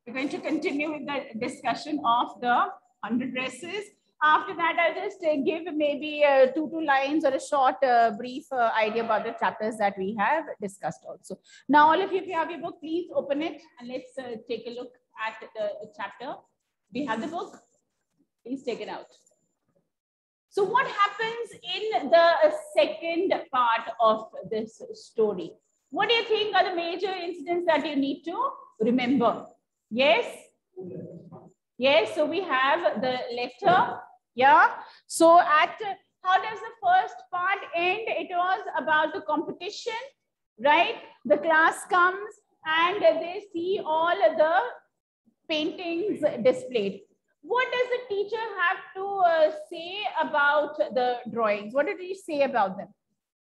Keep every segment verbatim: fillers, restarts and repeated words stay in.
We're going to continue with the discussion of the one hundred dresses. After that, I'll just uh, give maybe uh, two, two lines or a short, uh, brief uh, idea about the chapters that we have discussed also. Now, all of you, if you have your book, please open it and let's uh, take a look at the chapter. Do you have the book? Please take it out. So what happens in the second part of this story? What do you think are the major incidents that you need to remember? Yes? Yes, so we have the letter. Yeah. So at how does the first part end? It was about the competition, right? The class comes and they see all the paintings displayed. What does the teacher have to uh, say about the drawings? What did he say about them?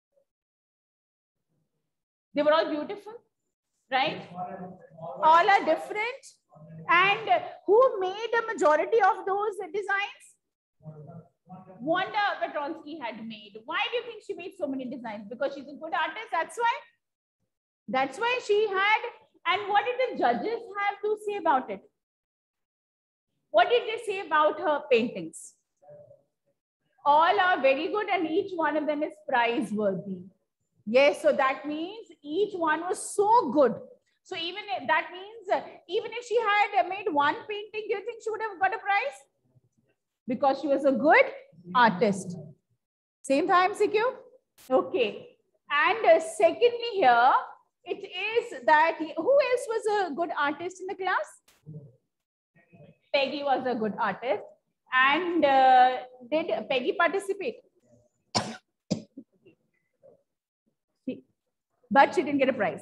They were all beautiful, right? All are different. And who made a majority of those designs? Wanda Petronsky had made. Why do you think she made so many designs? Because she's a good artist, that's why? That's why she had. And what did the judges have to say about it? What did they say about her paintings? All are very good and each one of them is prize-worthy. Yes, so that means each one was so good. So even if, that means uh, even if she had made one painting, do you think she would have got a prize? Because she was a good artist. Same time, C Q? Okay. And uh, secondly here, it is that, who else was a good artist in the class? Peggy was a good artist. And uh, did Peggy participate? But she didn't get a prize.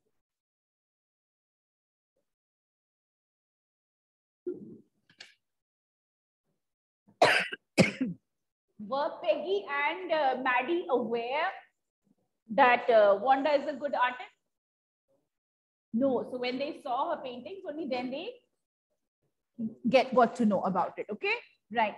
Were Peggy and uh, Maddie aware that uh, Wanda is a good artist? No. So when they saw her paintings, only then they get got to know about it. Okay, right.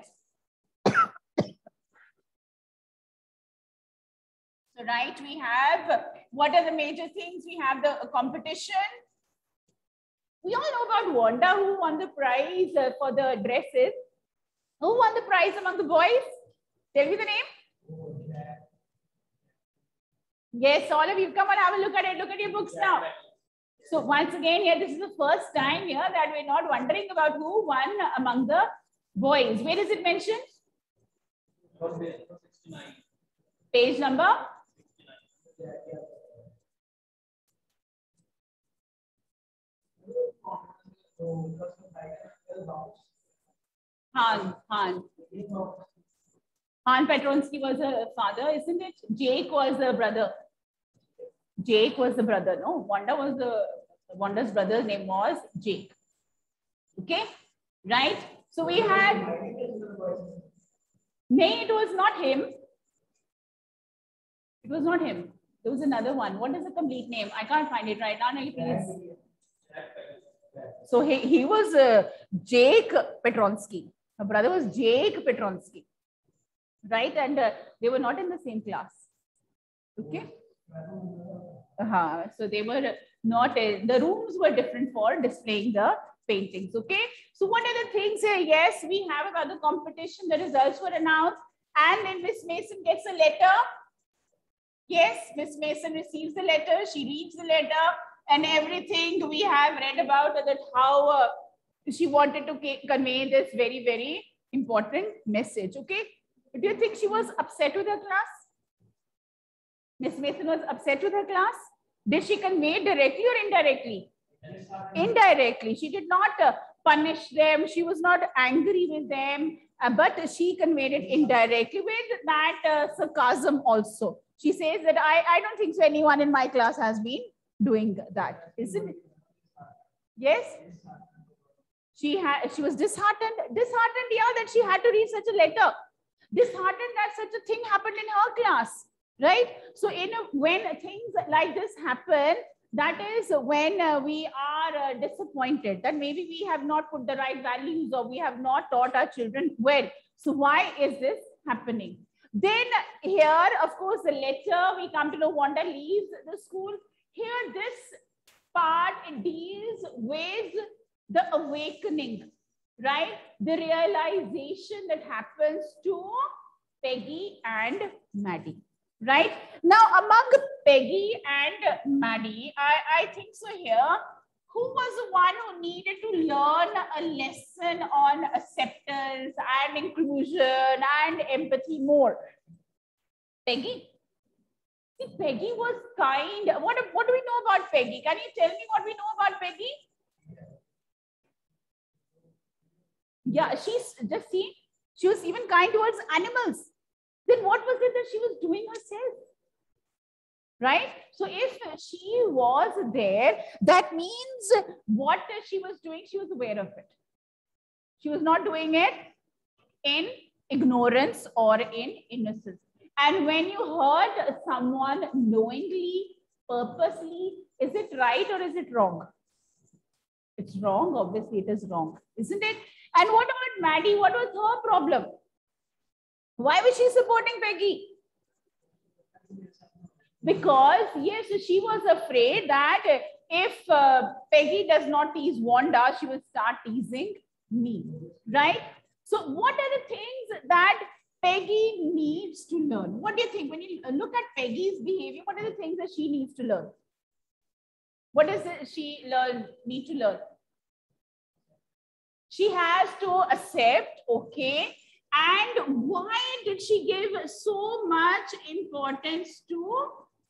So right, we have, what are the major things? We have the competition. We all know about Wanda, who won the prize uh, for the dresses. Who won the prize among the boys? Tell me the name. Yes, all of you, come on, have a look at it. Look at your books now. So once again, here, this is the first time here that we're not wondering about who won among the boys. Where is it mentioned? Page number? Han, Han. Han Petronsky was a father, isn't it? Jake was a brother. Jake was the brother, no? Wanda was the, Wanda's brother's name was Jake. Okay, right? So we had, nay, it was not him. It was not him. There was another one. What is the complete name? I can't find it right now. No, please. So he, he was uh, Jake Petronsky. Her brother was Jake Petronsky. Right? And uh, they were not in the same class. Okay. Uh-huh. So they were not, uh, the rooms were different for displaying the paintings. Okay. So what are the things here? Yes, we have about the competition. The results were announced. And then Miss Mason gets a letter. Yes, Miss Mason receives the letter. She reads the letter and everything we have read about that how uh, she wanted to convey this very, very important message. Okay. Do you think she was upset with her class? Miss Mason was upset with her class? Did she convey it directly or indirectly? Indirectly. She did not uh, punish them. She was not angry with them, uh, but she conveyed it indirectly with that uh, sarcasm also. She says that I, I don't think so anyone in my class has been doing that, isn't it? Yes? She, had, she was disheartened. Disheartened, yeah, that she had to read such a letter. Disheartened that such a thing happened in her class, right? So in a, when things like this happen, that is when uh, we are uh, disappointed that maybe we have not put the right values or we have not taught our children well. So why is this happening? Then here, of course, the letter, we come to know Wanda leaves the school. Here, this part, it deals with the awakening, right? The realization that happens to Peggy and Maddie, right? Now, among Peggy and Maddie, I, I think so here, who was the one who needed to learn a lesson on acceptance and inclusion and empathy more? Peggy. See, Peggy was kind. What, what do we know about Peggy? Can you tell me what we know about Peggy? Yeah, she's just see, she was even kind towards animals. Then what was it that she was doing herself? Right? So if she was there, that means what she was doing, she was aware of it. She was not doing it in ignorance or in innocence. And when you hurt someone knowingly, purposely, is it right or is it wrong? It's wrong. Obviously, it is wrong, isn't it? And what about Maddie? What was her problem? Why was she supporting Peggy? Because, yes, she was afraid that if uh, Peggy does not tease Wanda, she will start teasing me, right? So what are the things that Peggy needs to learn? What do you think? When you look at Peggy's behavior, what are the things that she needs to learn? What does she learn, need to learn? She has to accept, okay. And why did she give so much importance to?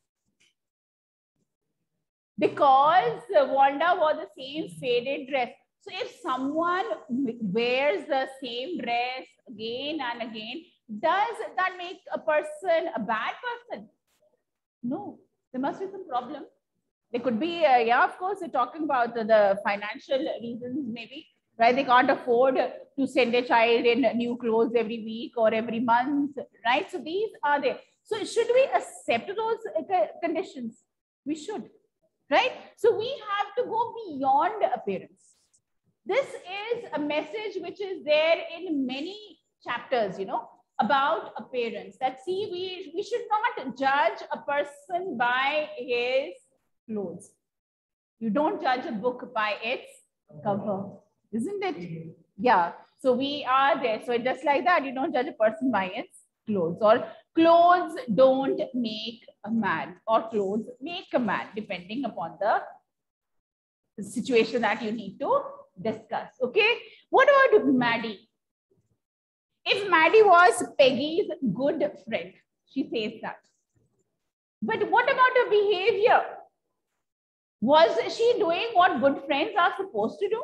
Because Wanda wore the same faded dress. So if someone wears the same dress again and again, does that make a person a bad person? No, there must be some problem. There could be, uh, yeah, of course, we're talking about the, the financial reasons maybe, right? They can't afford to send a child in new clothes every week or every month, right? So these are there. So should we accept those conditions? We should, right? So we have to go beyond appearance. This is a message which is there in many chapters, you know, about appearance. That see, we, we should not judge a person by his clothes. You don't judge a book by its cover, isn't it? Yeah. So we are there. So just like that, you don't judge a person by its clothes, or clothes don't make a man, or clothes make a man, depending upon the situation that you need to discuss. Okay. What about Maddie? If Maddie was Peggy's good friend, she says that. But what about her behavior? Was she doing what good friends are supposed to do?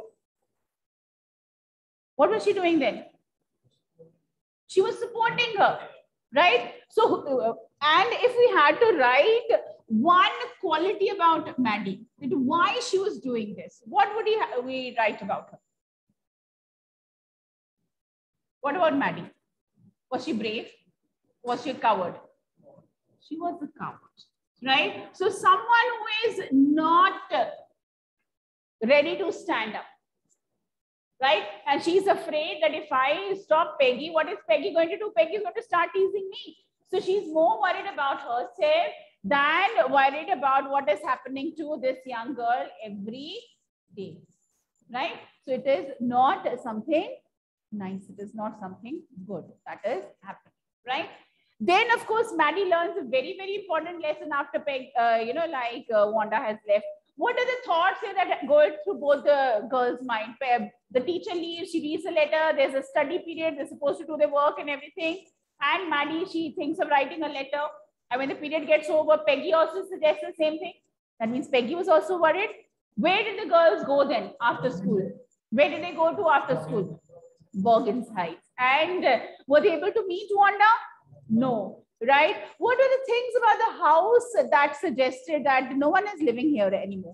What was she doing then? She was supporting her, right? So, and if we had to write one quality about Maddie, why she was doing this, what would we write about her? What about Maddie? Was she brave? Was she a coward? She was a coward, right? So someone who is not ready to stand up, right? And she's afraid that if I stop Peggy, what is Peggy going to do? Peggy is going to start teasing me. So she's more worried about herself than worried about what is happening to this young girl every day, right? So it is not something nice. It is not something good that is happening, right? Then, of course, Maddie learns a very, very important lesson after Peg, uh, you know, like uh, Wanda has left. What are the thoughts here that go through both the girls' mind? The teacher leaves, she reads a letter, there's a study period, they're supposed to do their work and everything. And Maddie, she thinks of writing a letter. And when the period gets over, Peggy also suggests the same thing. That means Peggy was also worried. Where did the girls go then after school? Where did they go to after school? Bergen's Heights. And uh, were they able to meet Wanda? No, right? What are the things about the house that suggested that no one is living here anymore?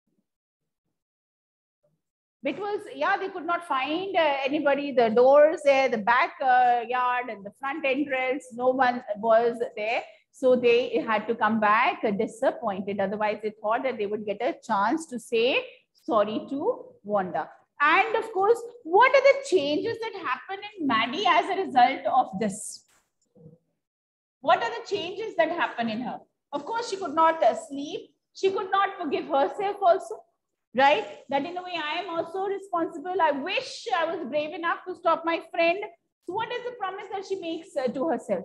It was, yeah, they could not find uh, anybody, the doors there, the back uh, yard and the front entrance, no one was there. So they had to come back uh, disappointed. Otherwise, they thought that they would get a chance to say sorry to Wanda. And of course, what are the changes that happen in Maddie as a result of this? What are the changes that happen in her? Of course, she could not uh, sleep. She could not forgive herself also, right? That in a way I am also responsible. I wish I was brave enough to stop my friend. So what is the promise that she makes uh, to herself?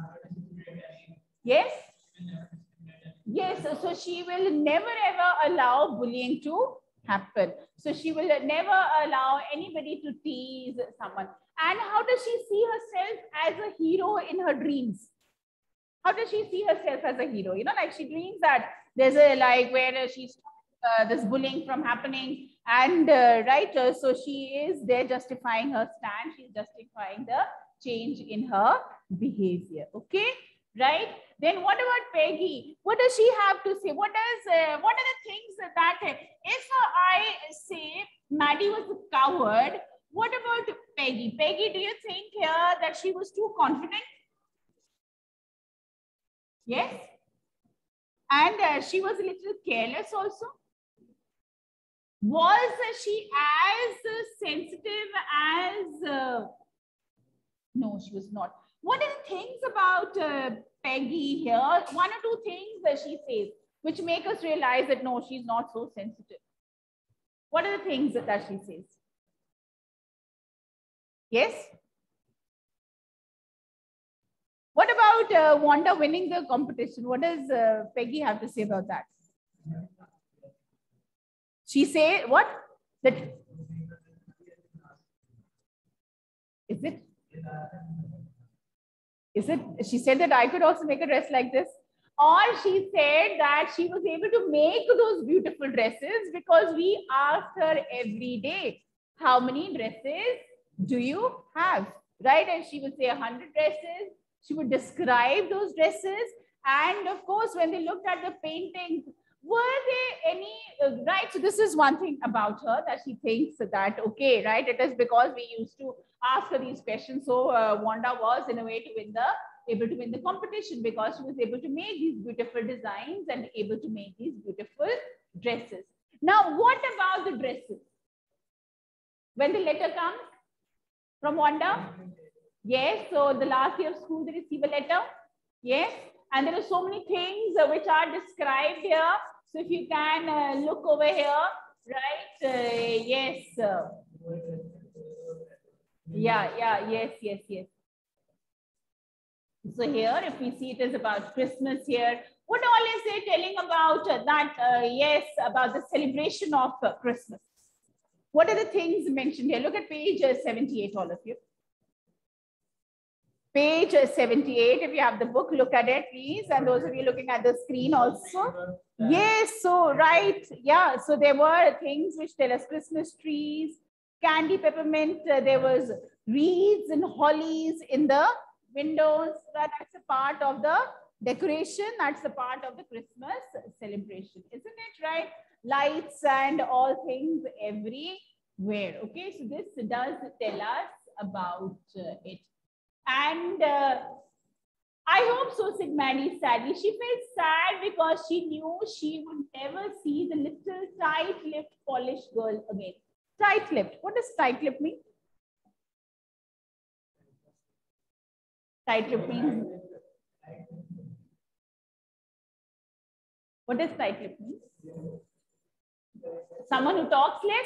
Yes? Yes, so she will never ever allow bullying to happen. So she will never allow anybody to tease someone. And how does she see herself as a hero in her dreams? How does she see herself as a hero? You know, like she dreams that there's a like where she's uh, this bullying from happening, and uh, right, uh, so she is there justifying her stand. She's justifying the change in her behavior. Okay, right? Then what about Peggy? What does she have to say? What does uh, what are the things that, that if I say Maddie was a coward, what about Peggy? Peggy, do you think here that she was too confident? Yes. And uh, she was a little careless also. Was she as uh, sensitive as... Uh, no, she was not. What are the things about uh, Peggy here? One or two things that she says, which make us realize that no, she's not so sensitive. What are the things that, that she says? Yes? What about uh, Wanda winning the competition? What does uh, Peggy have to say about that? She say what? That is it? Is it? She said that I could also make a dress like this. Or she said that she was able to make those beautiful dresses because we asked her every day, how many dresses do you have? Right? And she would say a hundred dresses. She would describe those dresses. And of course, when they looked at the paintings, were there any, uh, right? So this is one thing about her that she thinks that, okay, right? It is because we used to ask her these questions. So uh, Wanda was in a way to win the, able to win the competition because she was able to make these beautiful designs and able to make these beautiful dresses. Now, what about the dresses? When the letter comes from Wanda? Yes, so the last day of school, they receive a letter. Yes, and there are so many things uh, which are described here. So if you can uh, look over here, right? Uh, yes. Uh, yeah, yeah, yes, yes, yes. So here, if we see it is about Christmas here, what all is it telling about uh, that? Uh, yes, about the celebration of uh, Christmas. What are the things mentioned here? Look at page uh, seventy-eight, all of you. Page seventy-eight, if you have the book, look at it, please. And those of you looking at the screen also. Yes, so right. Yeah, so there were things which tell us Christmas trees, candy peppermint. Uh, there was wreaths and hollies in the windows. Right? That's a part of the decoration. That's a part of the Christmas celebration, isn't it? Right? Lights and all things everywhere. Okay, so this does tell us about uh, it. And uh, I hope so, said Maddie sadly. She felt sad because she knew she would never see the little tight-lipped Polish girl again. Tight-lipped. What does tight-lipped mean? Tight-lipped means? What does tight-lipped mean? Someone who talks less?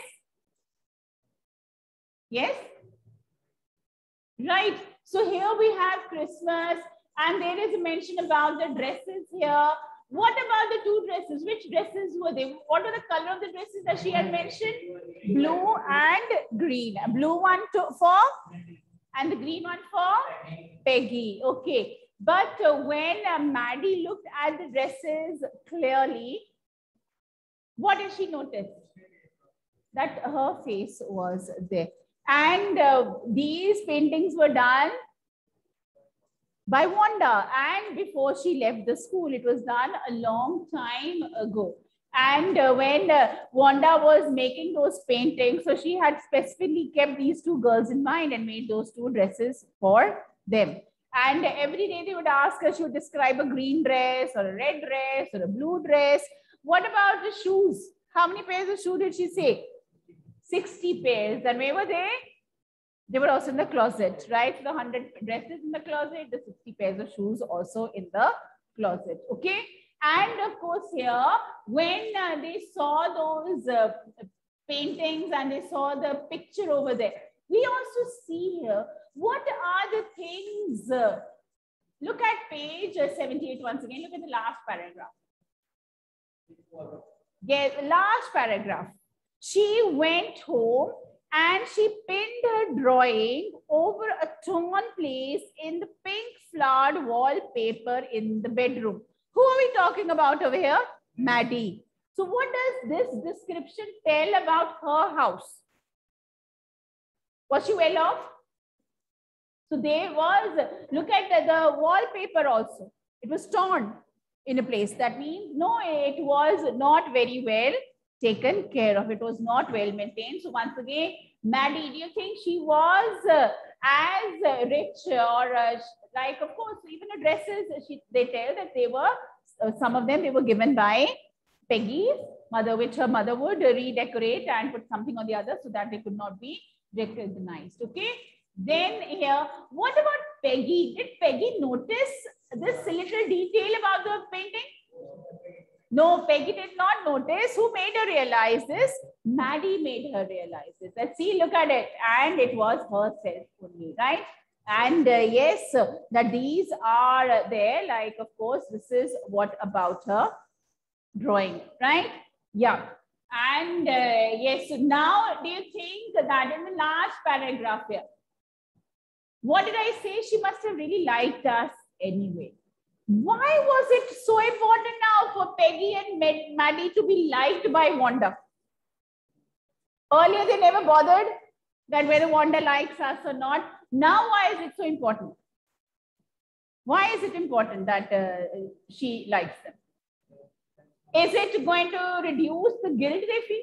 Yes? Right. So here we have Christmas and there is a mention about the dresses here. What about the two dresses? Which dresses were they? What were the color of the dresses that she had mentioned? Blue and green. A blue one to, for and the green one for Peggy. Okay. But uh, when uh, Maddie looked at the dresses clearly, what did she notice? That her face was there. And uh, these paintings were done by Wanda. And before she left the school, it was done a long time ago. And uh, when uh, Wanda was making those paintings, so she had specifically kept these two girls in mind and made those two dresses for them. And every day they would ask her, she would describe a green dress or a red dress or a blue dress. What about the shoes? How many pairs of shoes did she say? sixty pairs. And where were they? They were also in the closet, right? The one hundred dresses in the closet, the sixty pairs of shoes also in the closet. Okay. And of course, here, when uh, they saw those uh, paintings and they saw the picture over there, we also see here, what are the things? Uh, look at page seventy-eight once again. Look at the last paragraph. Yes, last paragraph. She went home and she pinned her drawing over a torn place in the pink flowered wallpaper in the bedroom. Who are we talking about over here? Maddie. So what does this description tell about her house? Was she well off? So there was, look at the, the wallpaper also. It was torn in a place. That means, no, it was not very well taken care of. It was not well maintained. So once again, Maddie, do you think she was uh, as uh, rich or uh, like, of course, even the dresses, she, they tell that they were, uh, some of them, they were given by Peggy's mother, which her mother would redecorate and put something on the other so that they could not be recognized. Okay. Then here, what about Peggy? Did Peggy notice this little detail about the painting? No, Peggy did not notice. Who made her realize this? Maddie made her realize this. Let's see, look at it. And it was herself only, right? And uh, yes, that these are there. Like, of course, this is what about her drawing, right? Yeah. And uh, yes, so now do you think that in the last paragraph here, what did I say? She must have really liked us anyway. Why was it so important now for Peggy and Maddie to be liked by Wanda? Earlier, they never bothered that whether Wanda likes us or not. Now, why is it so important? Why is it important that uh, she likes them? Is it going to reduce the guilt they feel?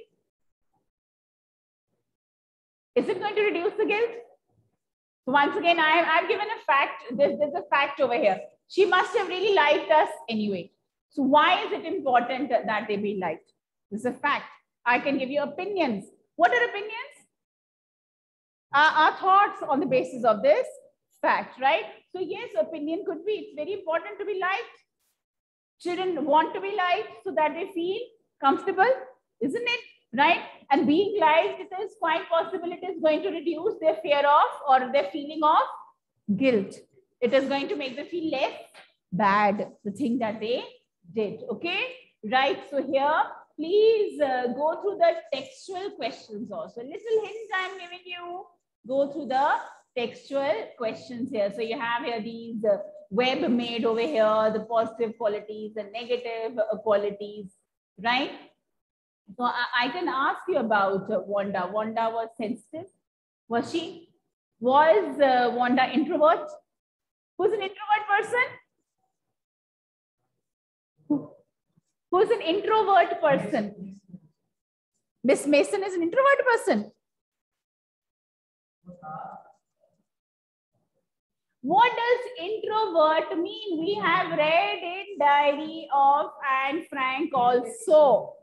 Is it going to reduce the guilt? So once again, I, I've given a fact. There's, there's a fact over here. She must have really liked us anyway. So why is it important that they be liked? This is a fact. I can give you opinions. What are opinions? Uh, our thoughts on the basis of this fact, right? So yes, opinion could be, it's very important to be liked. Children want to be liked so that they feel comfortable, isn't it? Right? And being liked, it is quite possible it is going to reduce their fear of or their feeling of guilt. It is going to make them feel less bad, the thing that they did. Okay? Right. So here, please uh, go through the textual questions also. Little hint I'm giving you. Go through the textual questions here. So you have here these uh, web made over here, the positive qualities, the negative uh, qualities, right? So I, I can ask you about uh, Wanda. Wanda was sensitive. Was she? Was uh, Wanda introvert? Who's an introvert person? Who, who's an introvert person? Miss Mason is an introvert person. What does introvert mean? We have read in Diary of Anne Frank also.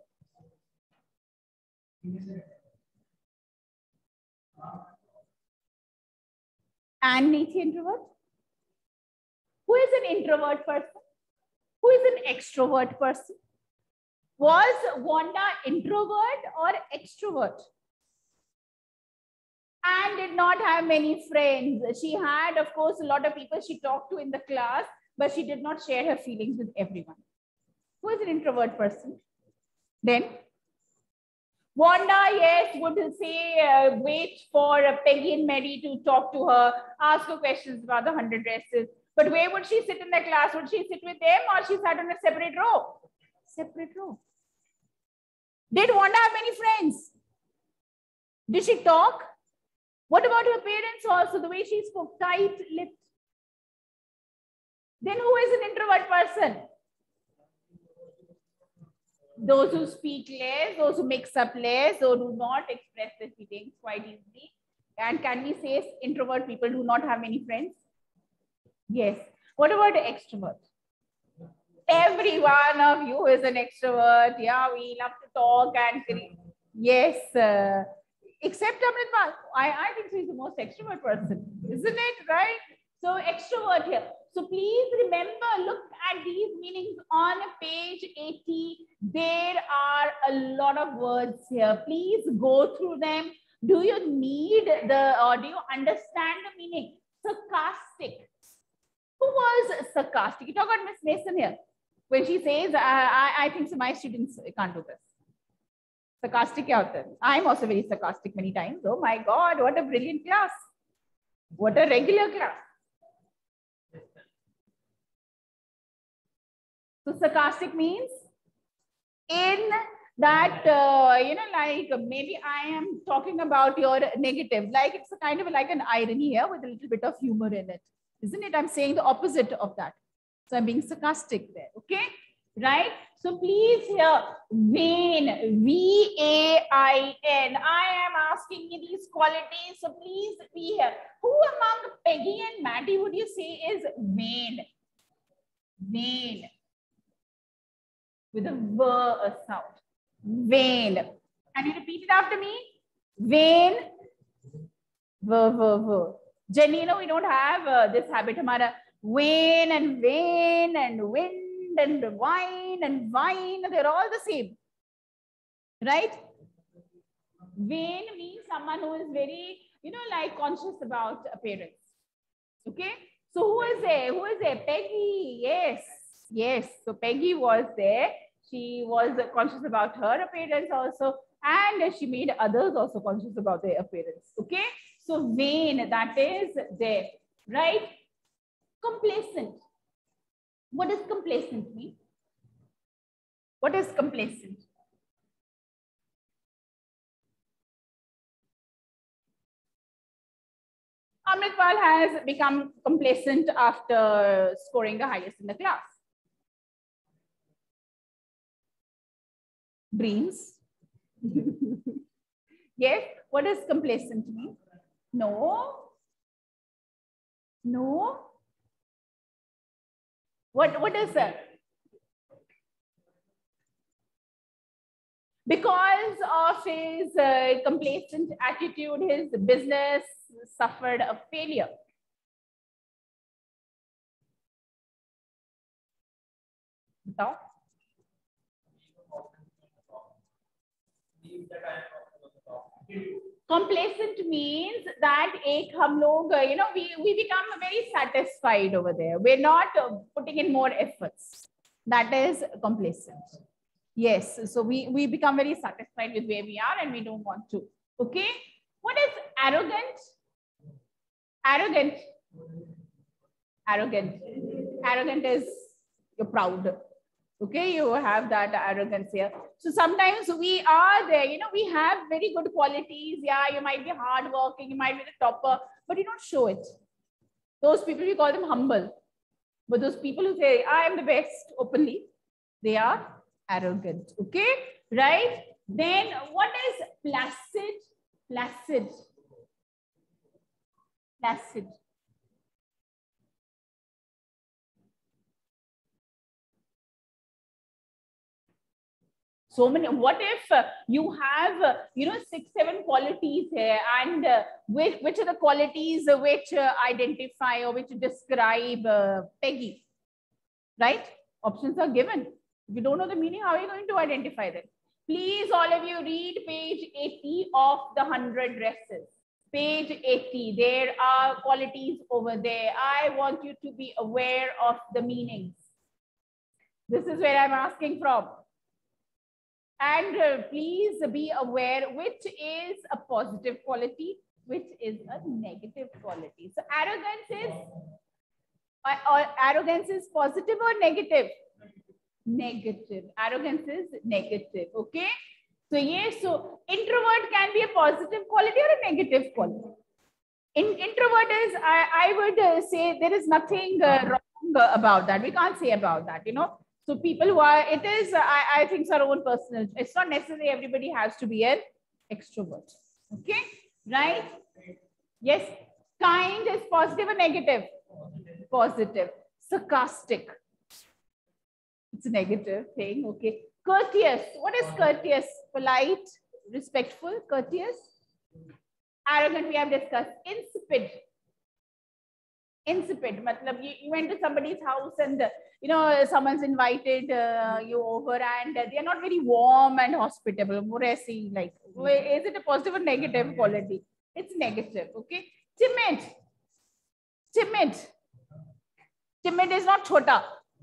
Anne Neath introvert? Who is an introvert person? Who is an extrovert person? Was Wanda introvert or extrovert? And did not have many friends. She had, of course, a lot of people she talked to in the class, but she did not share her feelings with everyone. Who is an introvert person? Then Wanda, yes, would say, uh, wait for uh, Peggy and Mary to talk to her, ask her questions about the hundred dresses. But where would she sit in the class? Would she sit with them or she sat on a separate row? Separate row. Did Wanda have many friends? Did she talk? What about her parents also? The way she spoke, tight-lipped. Then who is an introvert person? Those who speak less, those who mix up less, those who do not express their feelings quite easily. And can we say introvert people do not have many friends? Yes. What about the extrovert? Every one of you is an extrovert. Yeah, we love to talk and create. Yes. Uh, except Amritpal. I, I think she's the most extrovert person, isn't it? Right? So extrovert here. So please remember, look at these meanings on page eighty. There are a lot of words here. Please go through them. Do you need the, or do you understand the meaning? Sarcastic. Who was sarcastic? You talk about Miss Mason here. When she says, I, I, I think so my students can't do this. Sarcastic kya hota hai? I'm also very sarcastic many times. Oh my God, what a brilliant class. What a regular class. So sarcastic means in that, uh, you know, like maybe I am talking about your negative, like it's a kind of like an irony here with a little bit of humor in it. Isn't it? I'm saying the opposite of that. So I'm being sarcastic there. Okay. Right. So please here, vain, V A I N. I am asking you these qualities. So please be here. Who among Peggy and Maddie would you say is vain? Vain. With a V a sound. Vain. Can you repeat it after me? Vain. V, V, V. Jenny, you know, we don't have uh, this habit. Hamara vain and vain and wind and wine and vine. They're all the same. Right? Vain means someone who is very, you know, like conscious about appearance. Okay? So who is there? Who is there? Peggy. Yes. Yes. So Peggy was there. She was conscious about her appearance also. And she made others also conscious about their appearance. Okay? So vain, that is there. Right? Complacent. What does complacent mean? What is complacent? Amritpal has become complacent after scoring the highest in the class. Dreams. Yes. What does complacent mean? No. No. What, what is that? Because of his uh, complacent attitude, his business suffered a failure. So, complacent means that ek hum log, you know, we, we become very satisfied over there. We're not uh, putting in more efforts. That is complacent. Yes. So we, we become very satisfied with where we are and we don't want to. Okay. What is arrogant? Arrogant. Arrogant. Arrogant is you're proud. Okay, you have that arrogance here. So sometimes we are there, you know, we have very good qualities. Yeah, you might be hardworking, you might be the topper, but you don't show it. Those people, we call them humble. But those people who say, I am the best openly, they are arrogant. Okay, right? Then what is placid? Placid. Placid. So many, what if uh, you have, uh, you know, six, seven qualities here, and uh, which, which are the qualities uh, which uh, identify or which describe uh, Peggy, right? Options are given. If you don't know the meaning, how are you going to identify them? Please, all of you, read page eighty of the one hundred dresses. Page eighty, there are qualities over there. I want you to be aware of the meanings. This is where I'm asking from. And uh, please be aware which is a positive quality, which is a negative quality. So arrogance is, uh, or arrogance is positive or negative? Negative. Arrogance is negative. Okay. So yes, so introvert can be a positive quality or a negative quality. In introvert is, I, I would uh, say there is nothing uh, wrong about that. We can't say about that, you know. So people who are, it is, I, I think, our own personal. It's not necessary everybody has to be an extrovert. Okay, right? Yes. Kind is positive or negative? Positive. Sarcastic. It's a negative thing. Okay. Courteous. What is courteous? Polite, respectful, courteous. Arrogant, we have discussed. Insipid. Insipid. Matlab, you, you went to somebody's house and, uh, you know, someone's invited uh, you over and uh, they're not very warm and hospitable. Like, is it a positive or negative quality? It's negative, okay? Timid. Timid. Timid is not chota.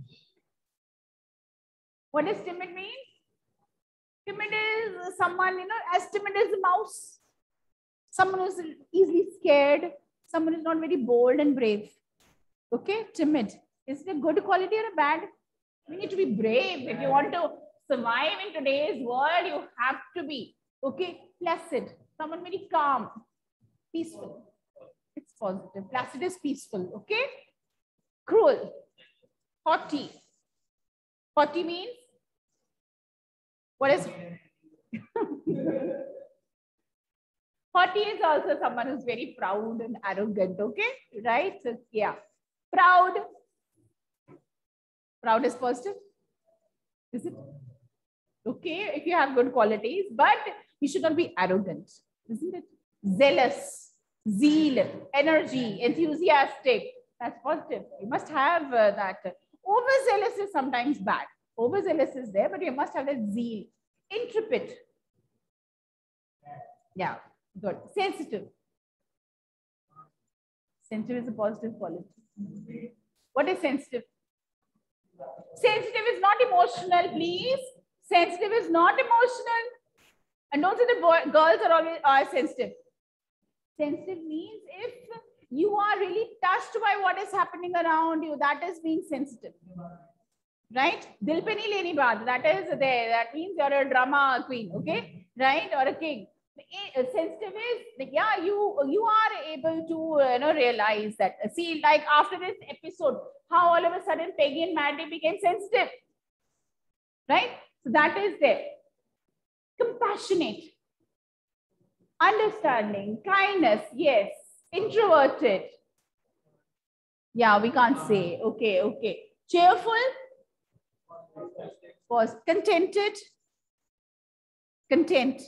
What does timid mean? Timid is someone, you know, as timid as a mouse. Someone who's easily scared. Someone who's not very bold and brave. Okay, timid. Is it a good quality or a bad? We need to be brave. If you want to survive in today's world, you have to be, okay, placid. Someone very calm, peaceful. It's positive. Placid is peaceful, okay? Cruel, haughty. Haughty means? What is haughty is also someone who's very proud and arrogant, okay? Right? So, yeah. Proud. Proud is positive. Is it? Okay, if you have good qualities, but you should not be arrogant, isn't it? Zealous, zeal, energy, enthusiastic. That's positive. You must have uh, that. Overzealous is sometimes bad. Overzealous is there, but you must have that zeal. Intrepid. Yeah, good. Sensitive. Sensitive is a positive quality. What is sensitive? Sensitive is not emotional, please. Sensitive is not emotional. And don't say the boy, girls are always are sensitive. Sensitive means if you are really touched by what is happening around you, that is being sensitive. Right? Dil pe nahi leni baat. That is there. That means you're a drama queen, okay? Right? Or a king. Sensitive is, yeah, you you are able to you know realize that. See, like after this episode, how all of a sudden Peggy and Maddie became sensitive. Right? So that is there. Compassionate. Understanding. Kindness. Yes. Introverted. Yeah, we can't say. Okay, okay. Cheerful. Was contented. Content.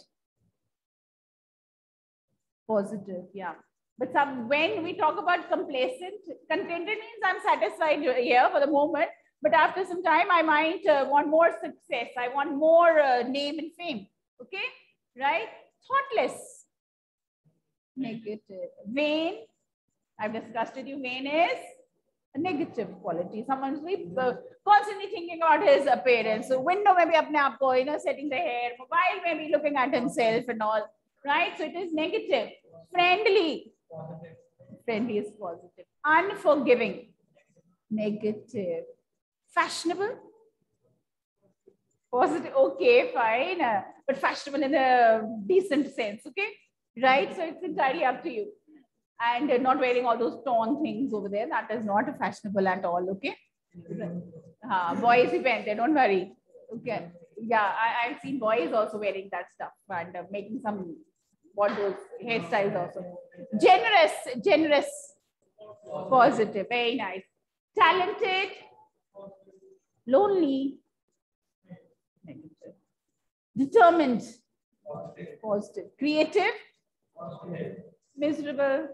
Positive, yeah. But some when we talk about complacent, contented means I'm satisfied here for the moment. But after some time, I might uh, want more success. I want more uh, name and fame. Okay, right? Thoughtless. Negative. Vain. I've discussed with you. Vain is a negative quality. Someone's uh, constantly thinking about his appearance. So window maybe apne aap ko, you know, setting the hair. Mobile maybe looking at himself and all. Right? So it is negative. Friendly. Friendly is positive. Unforgiving. Negative. Fashionable. Positive. Okay, fine. Uh, but fashionable in a decent sense. Okay? Right? So it's entirely up to you. And uh, not wearing all those torn things over there. That is not fashionable at all. Okay? Uh, boys event. Don't worry. Okay. Yeah, I, I've seen boys also wearing that stuff and uh, making some what those hairstyles also. Generous, generous, positive, very nice. Talented, lonely, negative. Determined, positive. Creative, miserable,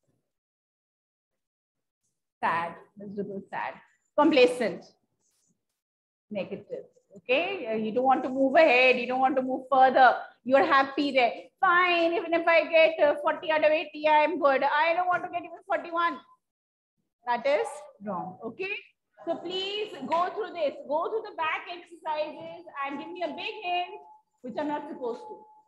sad, miserable, sad. Complacent, negative. Okay, you don't want to move ahead, you don't want to move further, you're happy there. Fine, even if I get uh, forty out of eighty, I'm good. I don't want to get even forty-one. That is wrong. Okay, so please go through this, go through the back exercises and give me a big hint, which I'm not supposed to.